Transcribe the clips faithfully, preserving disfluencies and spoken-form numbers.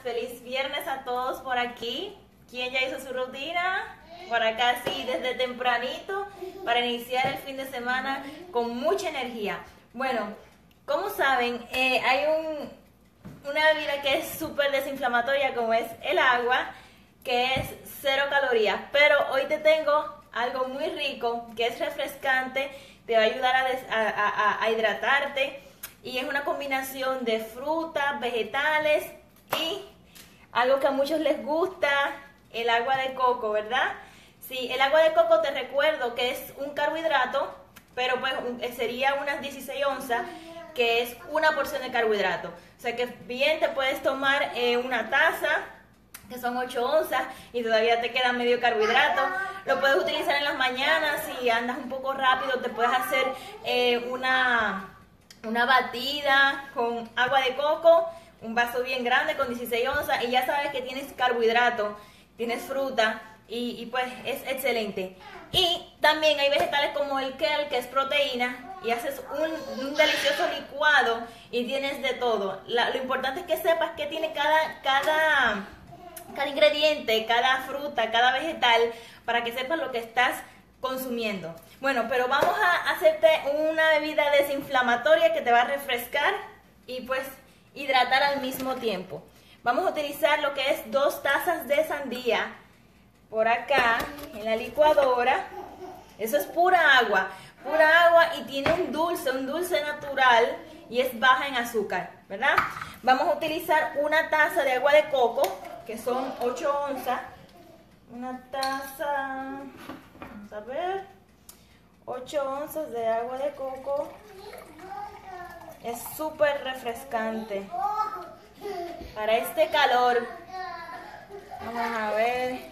feliz viernes a todos por aquí. ¿Quién ya hizo su rutina? Por acá sí, desde tempranito, para iniciar el fin de semana con mucha energía. Bueno, como saben, eh, hay un, una bebida que es súper desinflamatoria, como es el agua, que es cero calorías. Pero hoy te tengo algo muy rico, que es refrescante, te va a ayudar a, des, a, a, a hidratarte. Y es una combinación de frutas, vegetales y algo que a muchos les gusta, el agua de coco, ¿verdad? Sí, el agua de coco te recuerdo que es un carbohidrato, pero pues sería unas dieciséis onzas, que es una porción de carbohidrato. O sea que bien te puedes tomar eh, una taza, que son ocho onzas, y todavía te queda medio carbohidrato. Lo puedes utilizar en las mañanas, si andas un poco rápido, te puedes hacer eh, una, una batida con agua de coco, un vaso bien grande con dieciséis onzas, y ya sabes que tienes carbohidrato, tienes fruta, y, y pues es excelente. Y también hay vegetales como el kale, que es proteína, y haces un, un delicioso licuado y tienes de todo. La, lo importante es que sepas qué tiene cada, cada, cada ingrediente, cada fruta, cada vegetal, para que sepas lo que estás consumiendo. Bueno, pero vamos a hacerte una bebida desinflamatoria que te va a refrescar y pues hidratar al mismo tiempo. Vamos a utilizar lo que es dos tazas de sandía por acá en la licuadora. Eso es pura agua, pura agua, y tiene un dulce, un dulce natural, y es baja en azúcar, ¿verdad? Vamos a utilizar una taza de agua de coco, que son ocho onzas. Una taza, vamos a ver, ocho onzas de agua de coco. Es súper refrescante para este calor. Vamos a ver.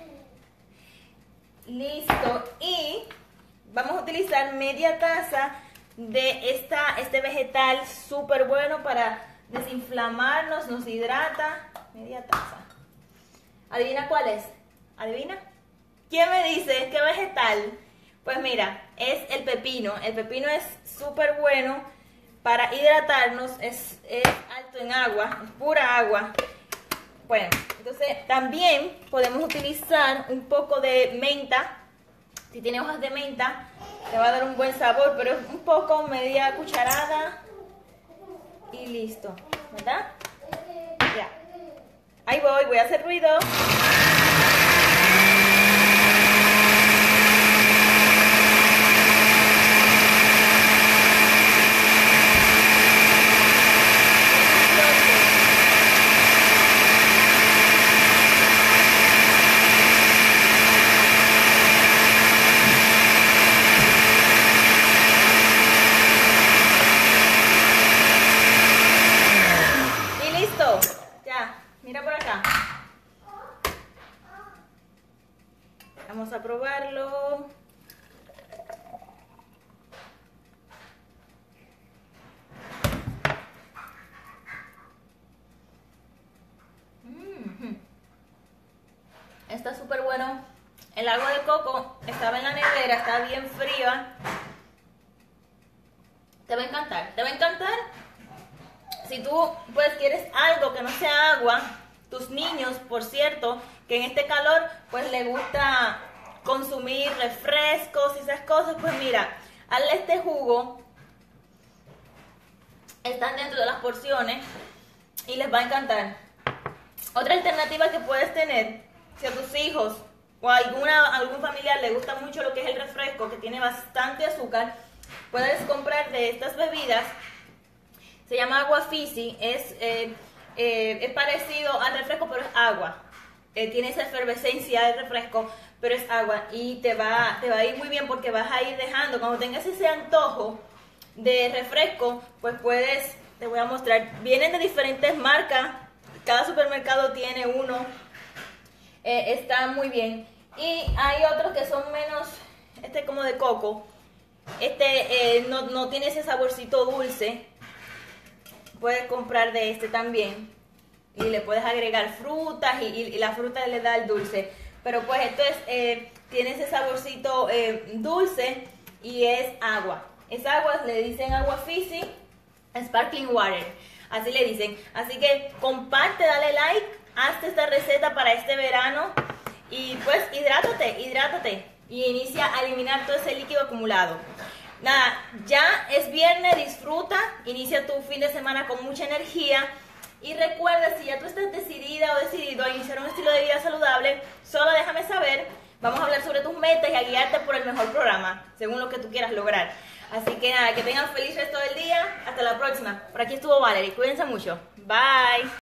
Listo. Y vamos a utilizar media taza de esta, este vegetal súper bueno para desinflamarnos, nos hidrata. Media taza. ¿Adivina cuál es? ¿Adivina? ¿Quién me dice qué vegetal? Pues mira, es el pepino. El pepino es súper bueno para hidratarnos, es, es alto en agua, es pura agua. Bueno, entonces también podemos utilizar un poco de menta. Si tiene hojas de menta, te va a dar un buen sabor, pero es un poco, media cucharada y listo, ¿verdad? Ya. Ahí voy, voy a hacer ruido. Mira por acá. Vamos a probarlo. Mm-hmm. Está súper bueno. El agua de coco estaba en la nevera, está bien fría. Te va a encantar, te va a encantar. Si tú pues quieres algo que no sea agua, tus niños, por cierto, que en este calor pues les gusta consumir refrescos y esas cosas, pues mira, hazle este jugo, están dentro de las porciones y les va a encantar. Otra alternativa que puedes tener, si a tus hijos o a alguna, algún familiar le gusta mucho lo que es el refresco, que tiene bastante azúcar, puedes comprar de estas bebidas. Se llama agua Fizzy, es, eh, eh, es parecido al refresco, pero es agua. Eh, tiene esa efervescencia de refresco, pero es agua, y te va, te va a ir muy bien porque vas a ir dejando, cuando tengas ese antojo de refresco, pues puedes, te voy a mostrar, vienen de diferentes marcas, cada supermercado tiene uno, eh, está muy bien. Y hay otros que son menos, este como de coco, este eh, no, no tiene ese saborcito dulce. Puedes comprar de este también y le puedes agregar frutas y, y, y la fruta le da el dulce, pero pues esto es, eh, tiene ese saborcito eh, dulce y es agua, es agua, le dicen agua Fizzy, sparkling water, así le dicen. Así que comparte, dale like hazte esta receta para este verano y pues hidrátate, hidrátate y inicia a eliminar todo ese líquido acumulado. Nada, ya es viernes, disfruta, inicia tu fin de semana con mucha energía y recuerda, si ya tú estás decidida o decidido a iniciar un estilo de vida saludable, solo déjame saber, vamos a hablar sobre tus metas y a guiarte por el mejor programa, según lo que tú quieras lograr. Así que nada, que tengan feliz resto del día, hasta la próxima. Por aquí estuvo Valerie, cuídense mucho, bye.